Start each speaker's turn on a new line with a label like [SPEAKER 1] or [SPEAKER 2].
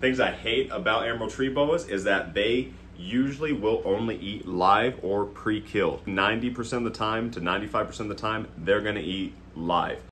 [SPEAKER 1] Things I hate about emerald tree boas is that they usually will only eat live or pre-killed. 90% of the time to 95% of the time, they're gonna eat live.